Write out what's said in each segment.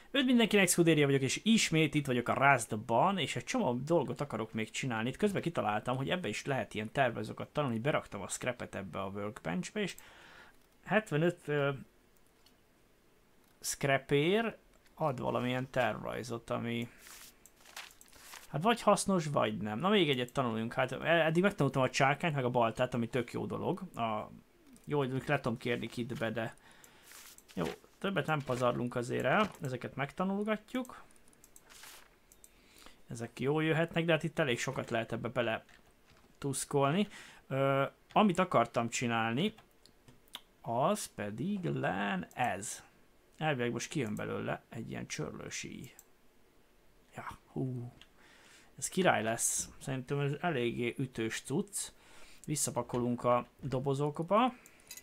Üdv mindenkinek, Scuderia vagyok, és ismét itt vagyok a Rustban, és egy csomó dolgot akarok még csinálni. Itt közben kitaláltam, hogy ebbe is lehet ilyen tervezőket tanulni, beraktam a scrapet ebbe a workbenchbe, és 75 scrapér ad valamilyen tervrajzot, ami hát vagy hasznos, vagy nem. Na még egyet tanuljunk, hát eddig megtanultam a csárkányt, meg a baltát, ami tök jó dolog. Jó, hogy le tudom kérni kitbe, de jó, többet nem pazarlunk azért el, ezeket megtanulgatjuk. Ezek jól jöhetnek, de hát itt elég sokat lehet ebbe bele tuszkolni. Amit akartam csinálni, az pedig lenne ez. Elvileg most kijön belőle egy ilyen csörlősíj. Ja, hú. Ez király lesz. Szerintem ez eléggé ütős cucc. Visszapakolunk a dobozokba.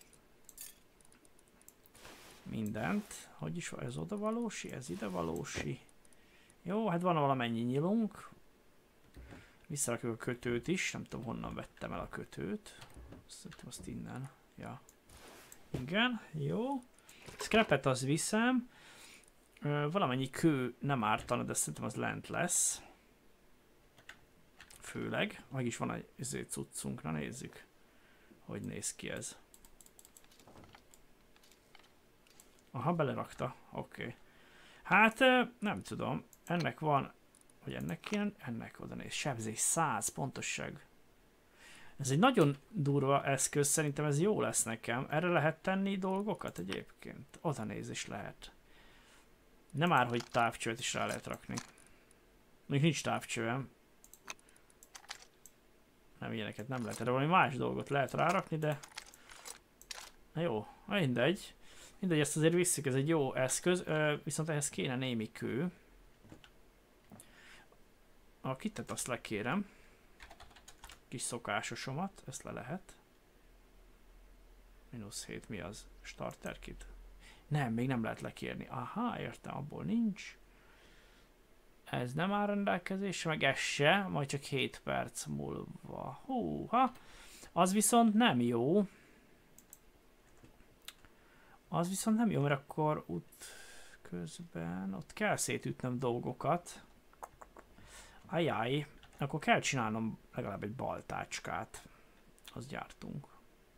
Mindent. Hogy is van ez oda valósi? Ez ide valósi. Jó, hát van valamennyi nyilunk. Visszarakjuk a kötőt is. Nem tudom honnan vettem el a kötőt. Szerintem azt innen. Ja. Igen, jó. Scrapet az viszem. Valamennyi kő nem ártana, de szerintem az lent lesz. Főleg. Meg is van egy cuccunk. Na nézzük. Hogy néz ki ez. Aha, belerakta. Oké. Hát nem tudom. Ennek van, hogy ennek kéne, ennek oda néz. Sebzés 100, pontosság. Ez egy nagyon durva eszköz, szerintem ez jó lesz nekem. Erre lehet tenni dolgokat egyébként. Oda néz is lehet. Nem már, hogy távcsövet is rá lehet rakni. Még nincs távcsövem. Nem, ilyeneket nem lehet. Erre valami más dolgot lehet rárakni, de... Na jó, mindegy. Mindegy, ezt azért visszük, ez egy jó eszköz, viszont ehhez kéne némi kő. A kitet azt lekérem. Kis szokásosomat, ezt le lehet. -7, mi az? Starter kit? Nem, még nem lehet lekérni. Aha, értem, abból nincs. Ez nem áll rendelkezésre, meg ez se, majd csak 7 perc múlva. Húha! Az viszont nem jó. Az viszont nem jó, mert akkor út közben ott kell szétütnöm dolgokat. Ajjaj, akkor kell csinálnom legalább egy baltácskát. Azt gyártunk.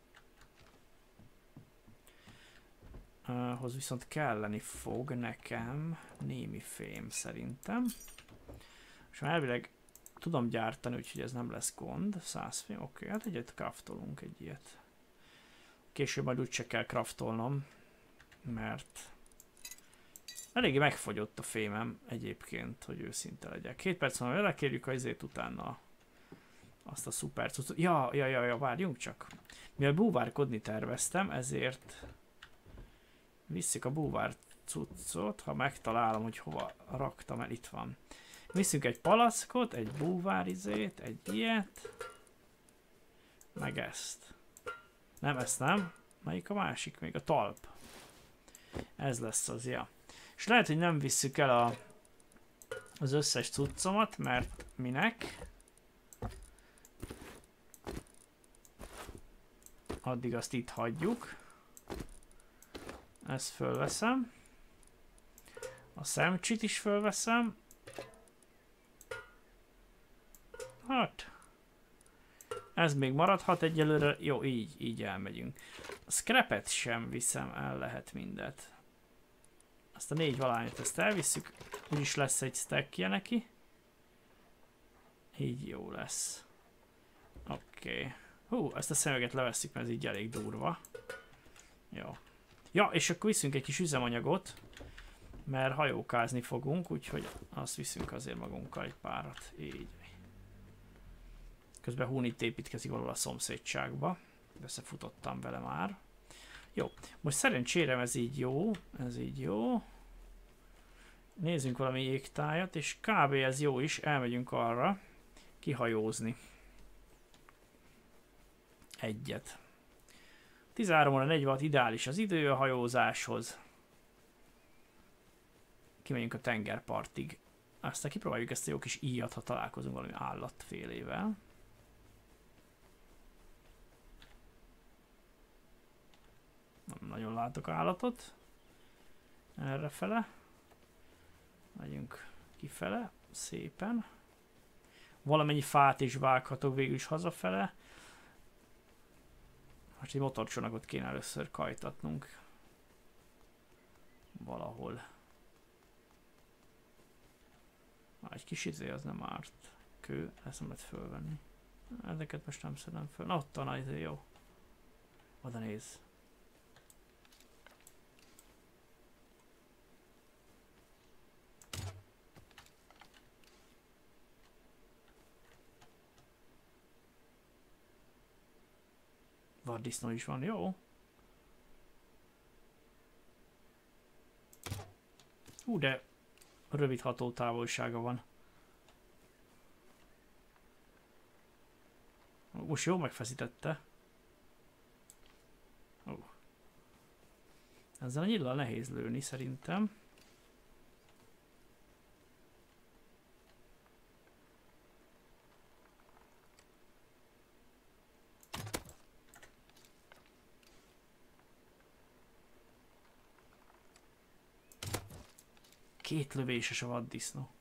Ahhoz viszont kelleni fog nekem némi fém szerintem. És már elvileg tudom gyártani, úgyhogy ez nem lesz gond. 100 fém, oké, hát egyet craftolunk egy ilyet. Később majd úgyse kell craftolnom, mert eléggé megfogyott a fémem egyébként, hogy őszinte legyek. 2 perc van, lekérjük a izét utána azt a szuper cuccot. Ja, várjunk csak. Mivel búvárkodni terveztem, ezért visszük a búvár cuccot, ha megtalálom, hogy hova raktam el, itt van. Viszünk egy palackot, egy búvár izét, egy ilyet, meg ezt. Nem, ezt nem. Melyik a másik? Még a talp. Ez lesz az, ja. És lehet, hogy nem visszük el az összes cuccomat, mert minek? Addig azt itt hagyjuk. Ezt fölveszem. A szemcsit is fölveszem. Hát. Ez még maradhat egyelőre. Jó, így elmegyünk. A scrapet sem viszem el, lehet mindet. Azt a 4 valányot ezt elvisszük. Úgyis lesz egy stackje neki. Így jó lesz. Oké. Hú, ezt a szemüveget levesszük, mert ez így elég durva. Jó. Ja, és akkor viszünk egy kis üzemanyagot, mert hajókázni fogunk, úgyhogy azt viszünk azért magunkkal egy párat. Így. Közben Hun itt építkezik valahol a szomszédságba. Összefutottam vele már. Jó, most szerencsére ez így jó. Ez így jó. Nézzünk valami jégtájat, és kb. Ez jó is. Elmegyünk arra kihajózni. Egyet. 13 óra 46 ideális az idő a hajózáshoz. Kimegyünk a tengerpartig. Aztán kipróbáljuk ezt a jó kis íjat, ha találkozunk valami állatfélével. Nem nagyon látok állatot. Errefele. Megyünk kifele, szépen. Valamennyi fát is vághatok végül is hazafele. Most egy motorcsónakot kéne először kajtatnunk. Valahol. Egy kis izé az nem árt. Kő, ezt nem lehet fölvenni. Ezeket most nem szedem föl. Na ott a izé, jó. Oda néz. Vaddisznó is van, jó. De rövid hatótávolsága van. Most jó megfeszítette. Ezzel a nyillal nehéz lőni szerintem. Két lövéses a vaddisznó.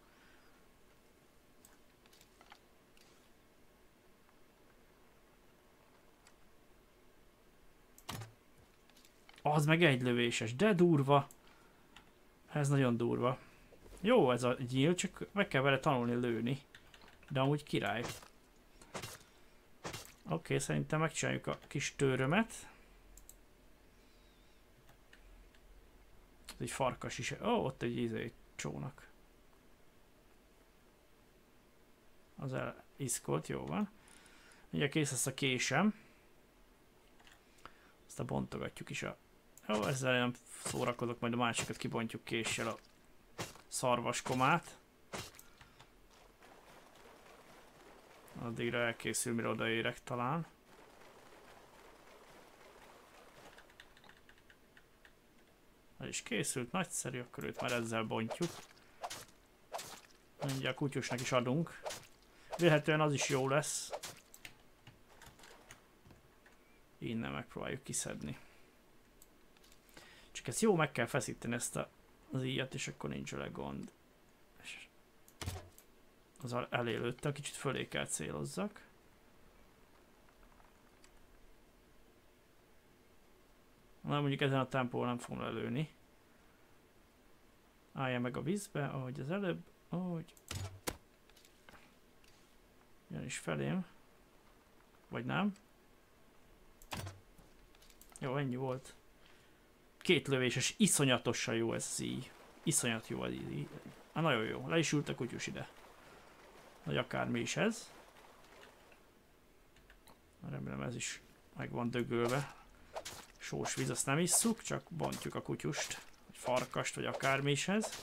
Az meg egy lövéses, de durva. Ez nagyon durva. Jó ez a gyíl, csak meg kell vele tanulni lőni. De amúgy király. Oké, szerintem megcsináljuk a kis tőrömet. Egy farkas is. Ó, ott egy izé csónak. Az eliszkolt, jó van. Ugye kész lesz a késem. Aztán bontogatjuk is a... Jó, ezzel nem szórakozok, majd a másikat kibontjuk késsel a szarvaskomát. Addigra elkészül, mire odaérek talán. El is készült, nagyszerű, akkor őt már ezzel bontjuk. Ugye a kutyusnak is adunk. Vélhetően az is jó lesz. Innen megpróbáljuk kiszedni. Csak ezt jó meg kell feszíteni ezt az íjat, és akkor nincs vele gond. Az elélődtem, kicsit fölé kell célozzak. Na, mondjuk ezen a tempóval nem fogom lelőni. Állja meg a vízbe, ahogy az előbb, ahogy... Jön is felém. Vagy nem. Jó, ennyi volt. Két lövéses, iszonyatosan jó ez az íj. Iszonyat jó az íj. Nagyon jó, le is ült a kutyus ide. Vagy akármi is ez. Remélem ez is meg van dögölve. Sós víz, azt nem isszuk, csak bontjuk a kutyust. Vagy farkast, vagy akármi is ez.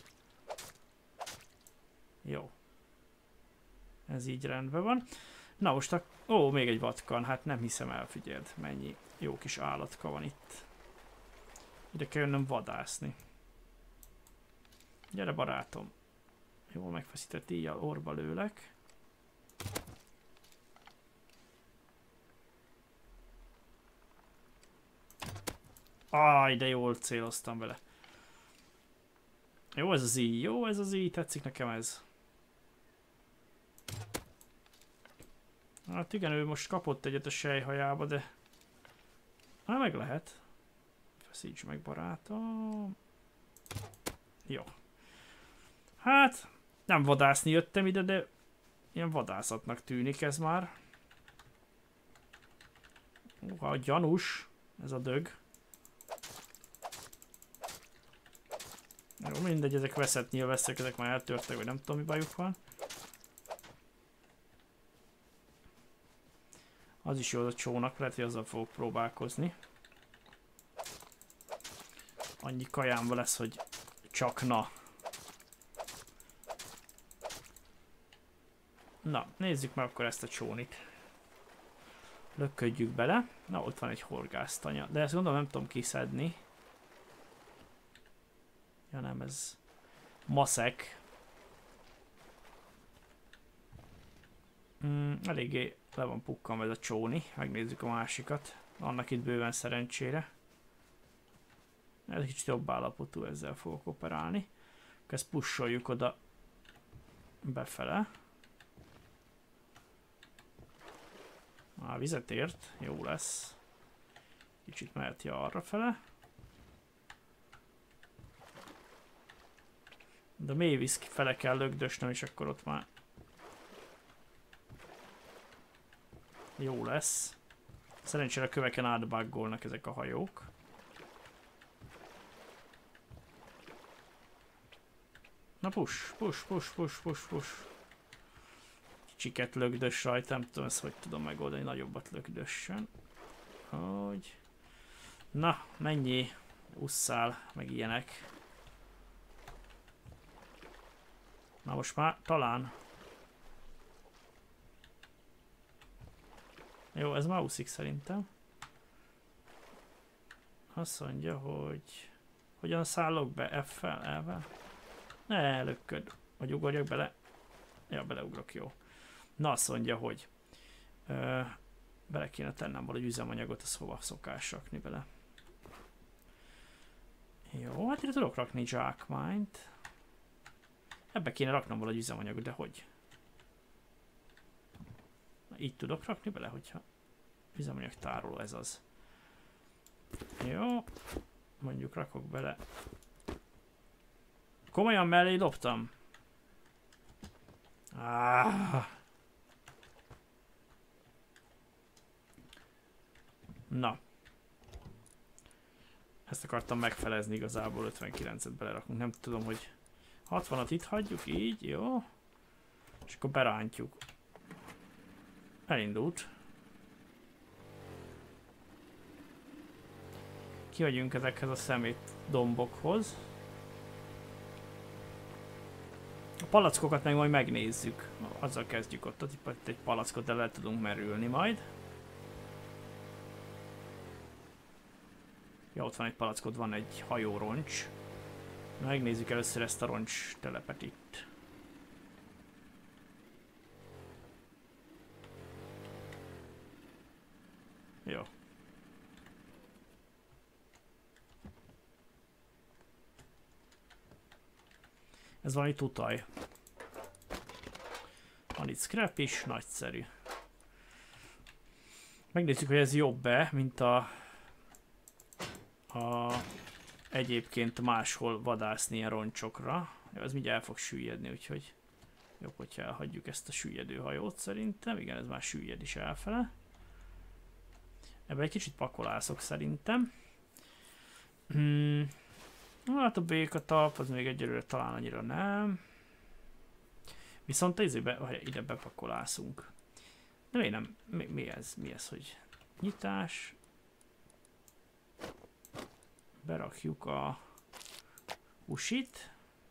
Jó. Ez így rendben van. Na most a... Ó, még egy vatkan, hát nem hiszem el, figyeld, mennyi jó kis állatka van itt. Ide kell jönnöm vadászni. Gyere barátom. Jól megfeszített íjjal orba lőlek. Áj, de jól céloztam vele. Jó ez az íj, jó ez az íj, tetszik nekem ez. Hát igen, ő most kapott egyet a sejhajába, de... Hát meg lehet. Feszíts meg, barátom. Jó. Hát, nem vadászni jöttem ide, de ilyen vadászatnak tűnik ez már. Uha, gyanús ez a dög. Jó, mindegy, ezek veszett nyilvesszek, ezek már eltörtek, vagy nem tudom mi bajuk van. Az is jó az a csónak, lehet, hogy azzal fogok próbálkozni. Annyi kajámba lesz, hogy csak na. Na, nézzük meg akkor ezt a csónit. Lökködjük bele. Na, ott van egy horgásztanya. De ezt gondolom nem tudom kiszedni. Ja nem, ez maszek. Eléggé le van pukkanva ez a csóni. Megnézzük a másikat. Annak itt bőven szerencsére. Ez kicsit jobb állapotú, ezzel fogok operálni. Ezt pusholjuk oda befele. Vizet ért, jó lesz. Kicsit meheti arra fele. De a mély víz fele kell lögdösnöm, és akkor ott már jó lesz. Szerencsére a köveken átbaggolnak ezek a hajók. Na push. Kicsiket lögdös rajta, nem tudom ezt hogy tudom megoldani, nagyobbat lögdössön. Hogy... Na, mennyi usszál, meg ilyenek. Na most már talán. Jó, ez már úszik szerintem. Azt mondja, hogy... Hogyan szállok be? F-fel, L-vel? Ne, lökköd. Vagy ugorjak bele? Ja, beleugrok, jó. Na, azt mondja, hogy... bele kéne tennem valahogy üzemanyagot, az hova szokás rakni bele. Jó, hát ide tudok rakni zsákmányt. Ebbe kéne raknom valahogy üzemanyagot, de hogy? Na, így tudok rakni bele, hogyha üzemanyag tároló, ez az. Jó, mondjuk rakok bele. Komolyan mellé dobtam? Na. Ezt akartam megfelezni igazából, 59-et belerakunk. Nem tudom, hogy 60-at itt hagyjuk, így, jó. És akkor berántjuk. Elindult. Kihagyjunk ezekhez a szemét dombokhoz. A palackokat meg majd megnézzük. Azzal kezdjük ott egy palackot, de le tudunk merülni majd. Ja, ott van egy palackod, van egy hajóroncs. Megnézzük először ezt a roncs telepet itt. Jó. Ez valami tutaj. Van itt scrap is, nagyszerű. Megnézzük, hogy ez jobb-e, mint a egyébként máshol vadászni ilyen roncsokra. Ja, ez mindjárt el fog süllyedni, úgyhogy jobb, hogyha elhagyjuk ezt a süllyedő hajót szerintem. Igen, ez már süllyed is elfele. Ebben egy kicsit pakolászok szerintem. Hát a békatalp, az még egyelőre talán annyira nem. Viszont ide bepakolászunk. De miért nem? Mi ez? Mi ez, hogy nyitás? Berakjuk a usit.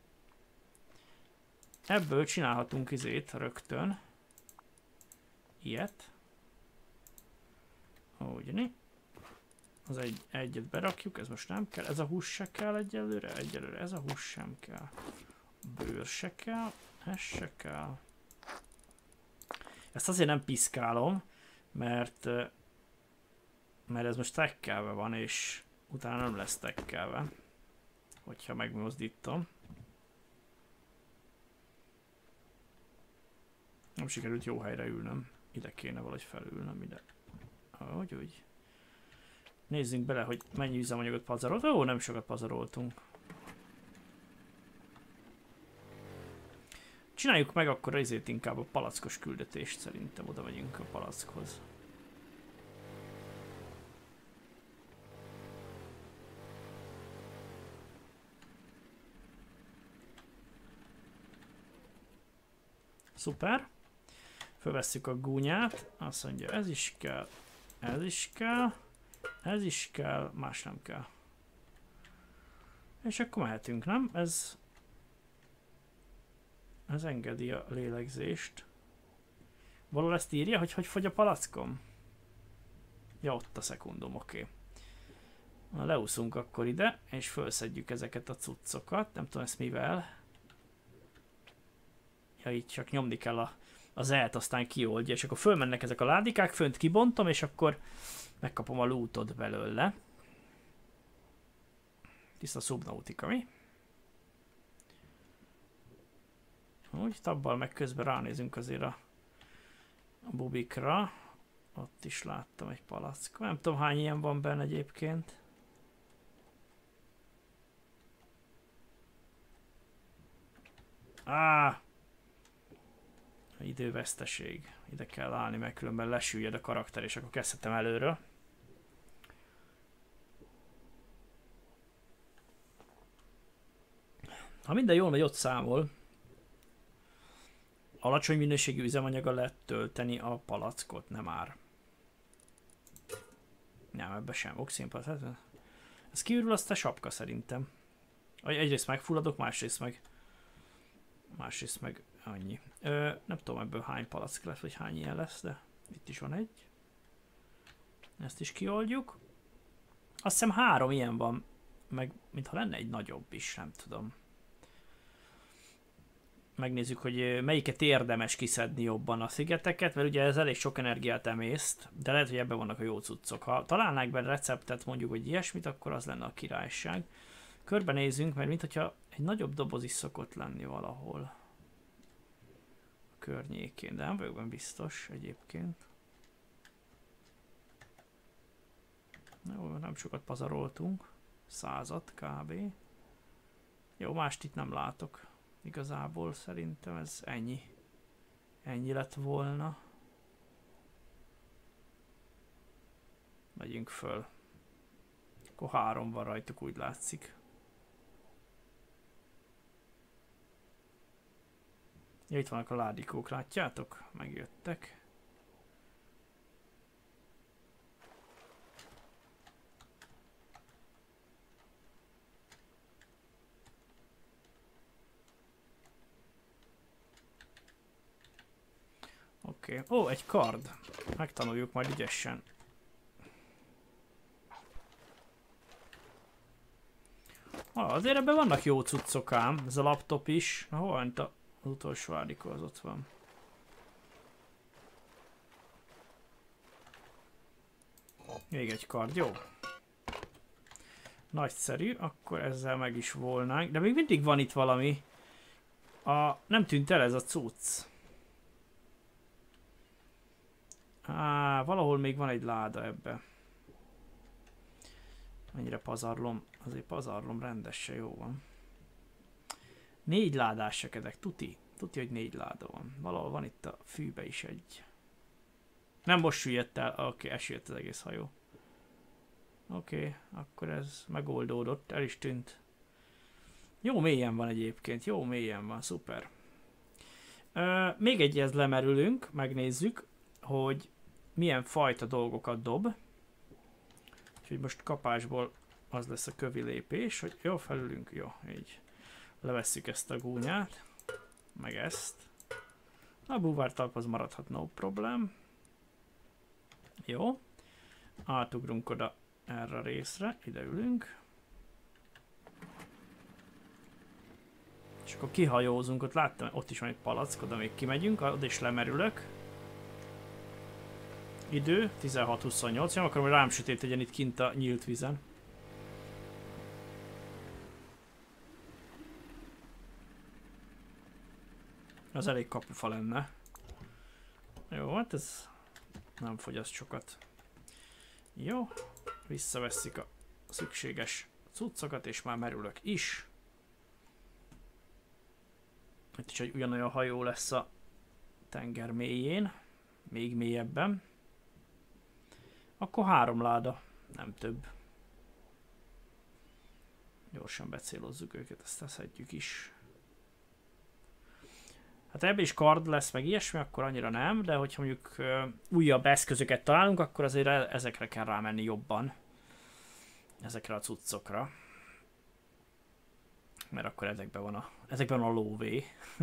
Ebből csinálhatunk izét rögtön. Ilyet. Ugyani. Az egyet berakjuk, ez most nem kell. Ez a hús se kell egyelőre. Egyelőre ez a hús sem kell. Bőr se kell. Ez se kell. Ezt azért nem piszkálom, mert ez most tekkelve van, és utána nem lesz tekkelve, hogyha megmozdítom. Nem sikerült jó helyre ülnöm. Ide kéne valahogy felülnöm, ide. Ahogy úgy. Nézzünk bele, hogy mennyi üzemanyagot pazarolt. Ó, nem sokat pazaroltunk. Csináljuk meg akkor ezért inkább a palackos küldetést, szerintem oda megyünk a palackhoz. Szuper. Fölvesszük a gúnyát, azt mondja, ez is kell, ez is kell, ez is kell, más nem kell. És akkor mehetünk, nem? Ez engedi a lélegzést. Valahol ezt írja, hogy fogy a palackom? Ja, ott a szekundum, oké. Na, leúszunk akkor ide, és felszedjük ezeket a cuccokat. Nem tudom ezt mivel. Ja, itt csak nyomni kell az E-t, aztán kioldja, és akkor fölmennek ezek a ládikák, fönt kibontom, és akkor megkapom a lootot belőle. Tiszta szubnautika, mi? Úgy tabbal meg közben ránézünk azért a bubikra. Ott is láttam egy palack. Nem tudom hány ilyen van benne egyébként. Időveszteség. Ide kell állni, mert különben lesüllyed a karakter, és akkor kezdhetem előről. Ha minden jól megy, ott számol. Alacsony minőségű üzemanyaggal lehet tölteni a palackot, nem ár. Nem, ebbe sem. Oxénpalack. Ez kiürül, azt a sapka szerintem. Egyrészt megfulladok, másrészt meg annyi. Nem tudom ebből hány palack lesz, vagy hány ilyen lesz, de itt is van egy. Ezt is kioldjuk. Azt hiszem 3 ilyen van, meg mintha lenne egy nagyobb is, nem tudom. Megnézzük, hogy melyiket érdemes kiszedni jobban a szigeteket, mert ugye ez elég sok energiát emészt, de lehet, hogy ebben vannak a jó cuccok. Ha találnák benne receptet, mondjuk, hogy ilyesmit, akkor az lenne a királyság. Körbenézünk, mert mintha egy nagyobb doboz is szokott lenni valahol a környékén, de nem vagyok benne biztos egyébként. Jó, nem sokat pazaroltunk. 100 kb. Jó, mást itt nem látok. Igazából szerintem ez ennyi. Ennyi lett volna. Megyünk föl. Akkor 3 van rajtuk, úgy látszik. Ja, itt vannak a ládikók, látjátok? Megjöttek. Oké. Ó, egy kard. Megtanuljuk majd ügyesen. Azért ebben vannak jó cuccok ám. Ez a laptop is. Hol van az utolsó ládikó, az ott van. Még egy kard, jó. Nagyszerű, akkor ezzel meg is volnánk. De még mindig van itt valami. Nem tűnt el ez a cucc. Valahol még van egy láda ebbe. Mennyire pazarlom? Azért pazarlom rendesen, jó van. 4 ládás sekedek, tuti, hogy 4 láda van. Valahol van itt a fűbe is egy. Nem most süllyedt el, oké, elsüllyedt az egész hajó. Oké, akkor ez megoldódott, el is tűnt. Jó mélyen van egyébként, jó mélyen van, szuper. Még egyhez lemerülünk, megnézzük, hogy milyen fajta dolgokat dob. Úgyhogy most kapásból az lesz a kövi lépés, hogy jó, felülünk, jó, így. Levesszük ezt a gúnyát, meg ezt. A búvártalp az maradhat, no problem. Jó. Átugrunk oda erre a részre, ide ülünk. És akkor kihajózunk, ott láttam, ott is van egy palack, oda még kimegyünk, oda is lemerülök. Idő 16-28, nem akarom, hogy rám sötét legyen itt kint a nyílt vízen. Az elég kapufa lenne. Jó, hát ez nem fogyaszt sokat. Jó, visszavesszük a szükséges cuccokat, és már merülök is. Itt is egy ugyanolyan hajó lesz a tenger mélyén, még mélyebben. Akkor 3 láda, nem több. Gyorsan becélozzuk őket, ezt teszhetjük is. Hát ebben is kard lesz, meg ilyesmi, akkor annyira nem, de hogyha mondjuk újabb eszközöket találunk, akkor azért ezekre kell rámenni jobban. Ezekre a cuccokra. Mert akkor ezekben a lóvé.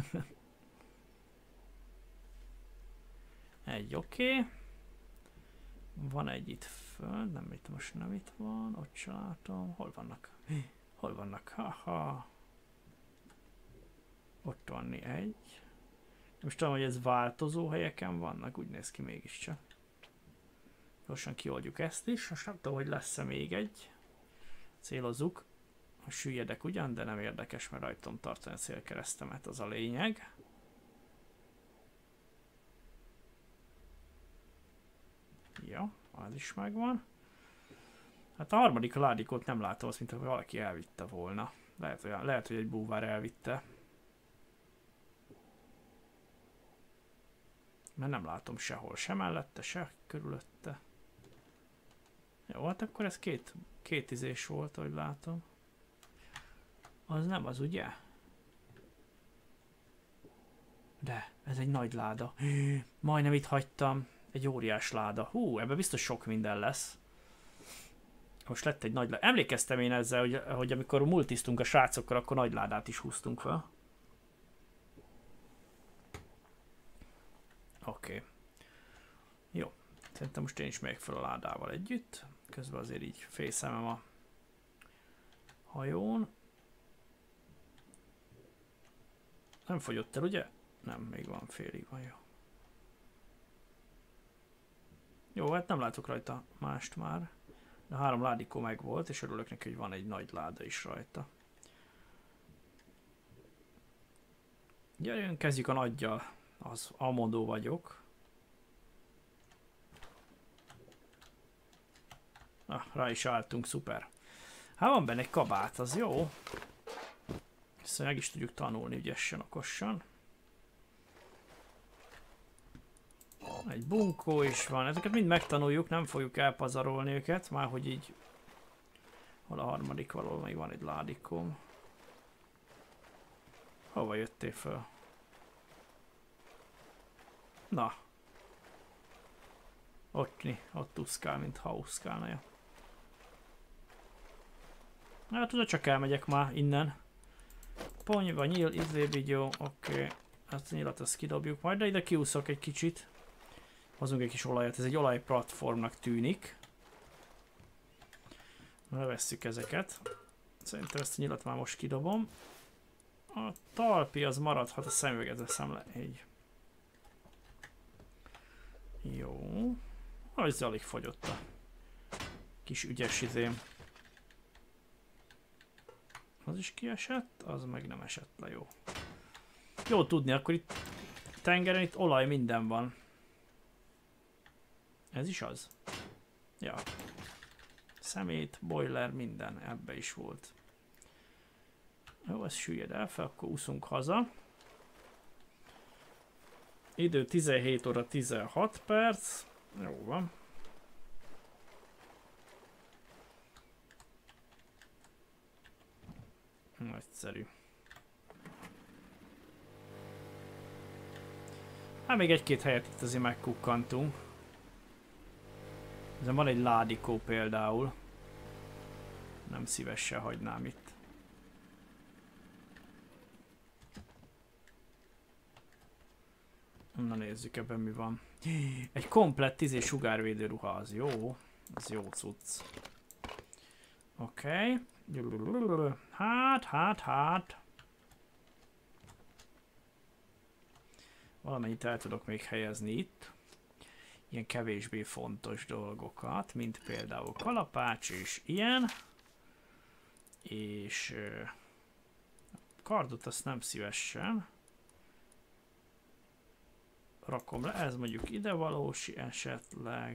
Egy oké. Van egy itt föl, nem itt, most nem itt van, ott sem látom. Hol vannak? Hol vannak? Haha. Ott van egy. Most tudom, hogy ez változó helyeken vannak, úgy néz ki mégiscsak. Gyorsan kioldjuk ezt is, most nem tudom, hogy lesz-e még egy. Célozzuk. Süllyedek ugyan, de nem érdekes, mert rajtam tartani a célkeresztemet, az a lényeg. Ja, az is megvan. Hát a harmadik ládikót nem látom, azt mint valaki elvitte volna. Lehet, hogy egy búvár elvitte. Mert nem látom sehol, se mellette, se körülötte. Jó, hát akkor ez két izés volt, ahogy látom. Az nem az, ugye? De, ez egy nagy láda. Majdnem itt hagytam. Egy óriás láda. Hú, ebben biztos sok minden lesz. Most lett egy nagy láda. Emlékeztem én ezzel, hogy amikor multiztunk a srácokkal, akkor nagy ládát is húztunk fel. Oké. Jó. Szerintem most én is megyek fel a ládával együtt. Közben azért így fészemem a hajón. Nem fogyott el, ugye? Nem, még van, félig van, jó. Jó, hát nem látok rajta mást már. De 3 ládikó meg volt, és örülök neki, hogy van egy nagy láda is rajta. Gyerünk, kezdjük a nagyjal. Az Almondó vagyok. Rá is álltunk, szuper. Hát van benne egy kabát, az jó. Ezt meg is tudjuk tanulni ügyesen, okosan. Egy bunkó is van, ezeket mind megtanuljuk, nem fogjuk elpazarolni őket, már hogy így... Hol a harmadik, valahol még van egy ládikóm. Hova jöttél föl? Na. Ott úszkál, mint ha úszkálna, ja. Hát tudod, csak elmegyek már innen. Ponyva, nyíl, izébigyó, oké. Ezt a nyilat azt kidobjuk majd, de ide kiúszok egy kicsit. Hozunk egy kis olajat, ez egy olajplatformnak tűnik. Levesszük ezeket. Szerintem ezt a nyilat már most kidobom. A talpi az maradhat, a szemüveget veszem le, így. Jó. Az alig fogyott a kis ügyes izém. Az is kiesett, az meg nem esett le, jó. Jó tudni, akkor itt tengeren itt olaj minden van. Ez is az? Ja. Szemét, boiler, minden ebbe is volt. Jó, ez süllyed el fel, akkor úszunk haza. Idő 17 óra 16 perc. Jó van. Nagyszerű. Hát még egy-két helyet itt azért megkukkantunk. Ezen van egy ládikó például. Nem szívesen hagynám itt. Na nézzük, ebben mi van. Egy komplett sugárvédő ruha, az jó. Az jó cucc. Oké. Hát. Valamennyit el tudok még helyezni itt. Ilyen kevésbé fontos dolgokat, mint például kalapács és ilyen. És kardot azt nem szívesen rakom le, ez mondjuk idevalósi esetleg.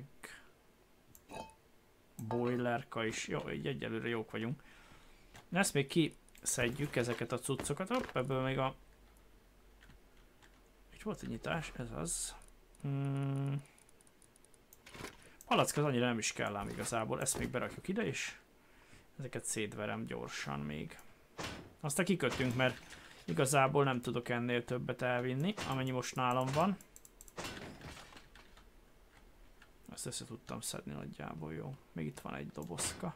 Boilerka is, jó, így egyelőre jók vagyunk. Ezt még kiszedjük, ezeket a cuccokat, hopp, ebből még a... Itt volt egy nyitás, ez az. Palack az annyira nem is kell ám igazából, ezt még berakjuk ide is. Ezeket szétverem gyorsan még. Aztán kikötünk, mert igazából nem tudok ennél többet elvinni, amennyi most nálam van. Ezt össze tudtam szedni nagyjából, jó. Még itt van egy dobozka.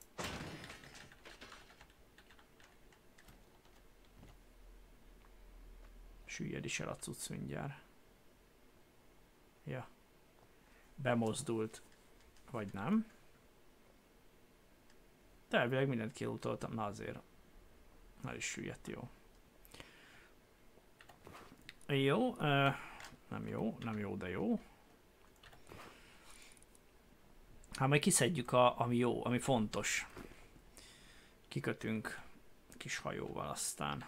Süllyed is el a cucc mindjárt. Ja. Bemozdult. Vagy nem. De elvileg mindent kilutoltam. Na azért. El is süllyedt, jó. Jó. Nem jó, de jó. Hát majd kiszedjük ami jó, ami fontos. Kikötünk kis hajóval aztán.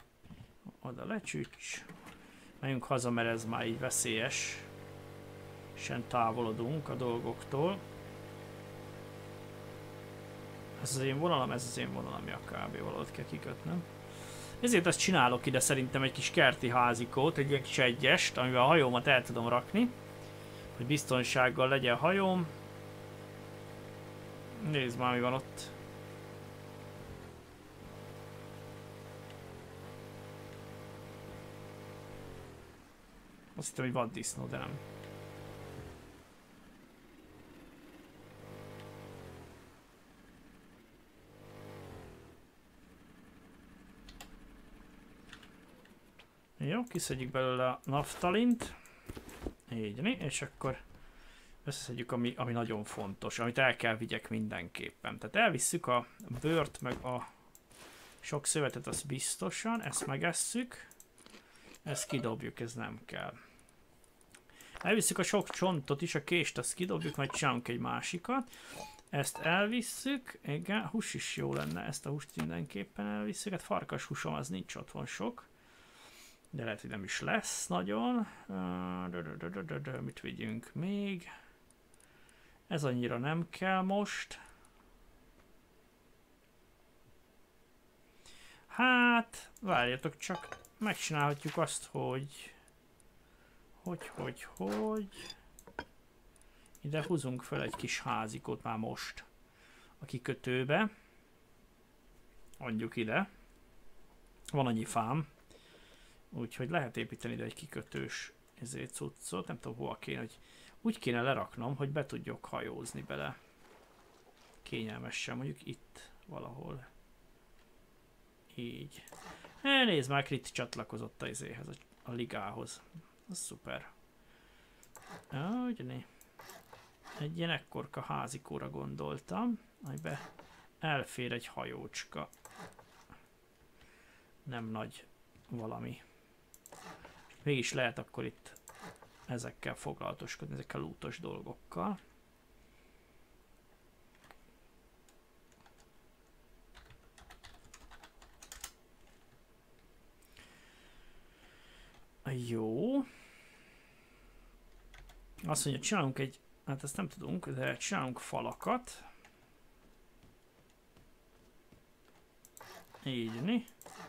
Oda lecsücs. Megyünk haza, mert ez már így veszélyes. Sen távolodunk a dolgoktól. Ez az én vonalam, ez az én vonalam, ami a kb. Valahogy kell kikötnöm. Ezért azt csinálok ide szerintem egy kis kerti házikót, egy ilyen kis egyest, amivel a hajómat el tudom rakni. Hogy biztonsággal legyen hajóm. Nézd már, mi van ott. Azt hittem, hogy vaddisznó, de nem. Jó, kiszedjük belőle a naftalint. Így, és akkor összeszedjük, ami nagyon fontos, amit el kell vigyek mindenképpen. Tehát elvisszük a bőrt, meg a sok szövetet, az biztosan, ezt megesszük. Ezt kidobjuk, ez nem kell. Elvisszük a sok csontot is, a kést azt kidobjuk, majd csinálunk egy másikat. Ezt elvisszük, igen, hús is jó lenne, ezt a húst mindenképpen elvisszük. Hát farkas húsom az nincs otthon sok. De lehet, hogy nem is lesz nagyon. Mit vigyünk még? Ez annyira nem kell most. Hát, várjatok csak, megcsinálhatjuk azt, hogy ide húzunk fel egy kis házikót már most a kikötőbe. Adjuk ide. Van annyi fám. Úgyhogy lehet építeni ide egy kikötős cuccot. Nem tudom hova kéne, hogy úgy kéne leraknom, hogy be tudjak hajózni bele. Kényelmesen, mondjuk itt valahol. Így. Nézd már, Krit csatlakozott a ligához. Az szuper. Ugyané. Egy ilyen ekkorka házikóra gondoltam, amiben elfér egy hajócska. Nem nagy valami. Mégis lehet akkor itt ezekkel foglalatoskodni, ezekkel lootos dolgokkal. Jó. Azt mondja, csinálunk egy, hát ezt nem tudunk, de csinálunk falakat. Így.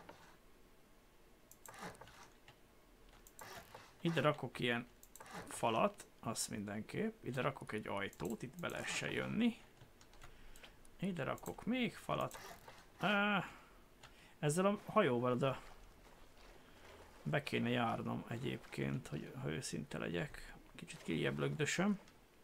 Ide rakok ilyen falat, azt mindenképp. Ide rakok egy ajtót, itt be lehessen jönni. Ide rakok még falat. Ezzel a hajóval oda be kéne járnom egyébként, hogy ha őszinte legyek. Kicsit kijjebb lögdösöm.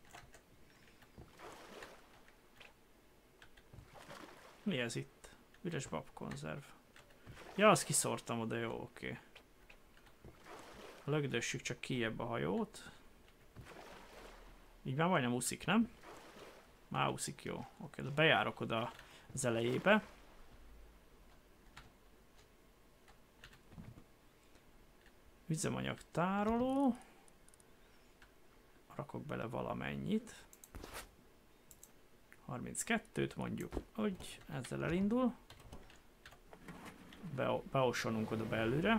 Mi ez itt? Üres babkonzerv. Ja, azt kiszórtam oda, jó, oké. Lögdössük csak kijjebb a hajót. Így már majdnem úszik, nem? Már úszik, jó. Oké, de bejárok oda az elejébe. Üzemanyag tároló. Rakok bele valamennyit. 32-t mondjuk, hogy ezzel elindul. Beosolunk oda belőle.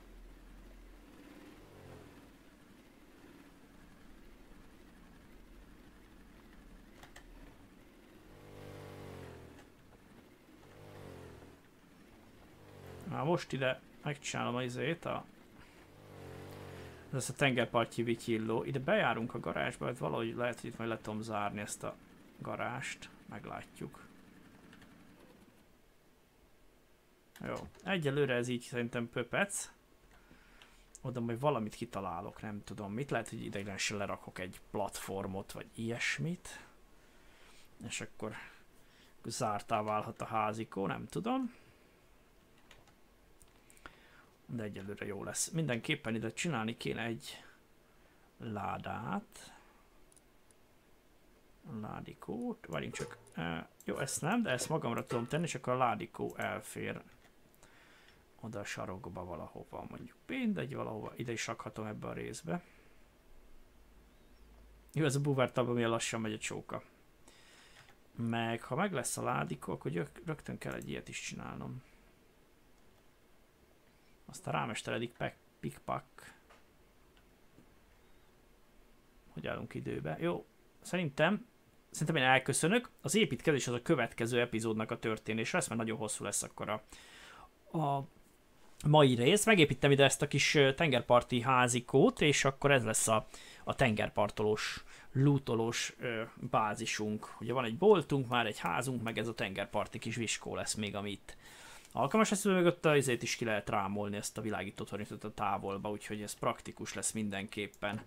Már most ide megcsinálom ez a tengerparti vityilló. Ide bejárunk a garázsba, hát valahogy lehet, hogy itt majd le tudom zárni ezt a garást. Meglátjuk. Jó. Egyelőre ez így szerintem pöpec. Oda majd valamit kitalálok, nem tudom mit. Lehet, hogy ideiglenesen lerakok egy platformot, vagy ilyesmit. És akkor zártá válhat a házikó, nem tudom. De egyelőre jó lesz. Mindenképpen ide csinálni kéne egy ládát. Ládikót. Várjunk csak. Jó, ezt nem, de ezt magamra tudom tenni, és akkor a ládikó elfér oda a sarokba valahova. Mondjuk mindegy, valahova. Ide is rakhatom ebbe a részbe. Jó, ez a búvártalba milyen lassan megy a csóka. Meg ha meg lesz a ládikó, akkor rögtön kell egy ilyet is csinálnom. Aztán rámesteredik pikpak. Hogy állunk időbe. Jó, szerintem én elköszönök. Az építkezés az a következő epizódnak a történése lesz, mert nagyon hosszú lesz akkor a mai rész. Megépítem ide ezt a kis tengerparti házikót, és akkor ez lesz a tengerpartolós, lootolós bázisunk. Ugye van egy boltunk, már egy házunk, meg ez a tengerparti kis viskó lesz még, amit alkalmas lesz, mögött azért is ki lehet rámolni ezt a világító tornyot a távolba, úgyhogy ez praktikus lesz mindenképpen.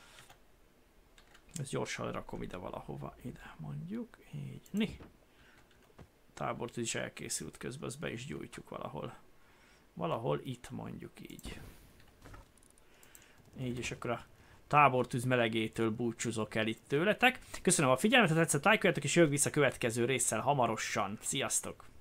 Ezt gyorsan rakom ide valahova, ide mondjuk, így, ni. Tábortűz is elkészült közben, azt be is gyújtjuk valahol. Valahol itt mondjuk így. Így, és akkor a tábortűz melegétől búcsúzok el itt tőletek. Köszönöm a figyelmet, ha tetszett, lájkoljátok, és jövök vissza a következő résszel hamarosan. Sziasztok!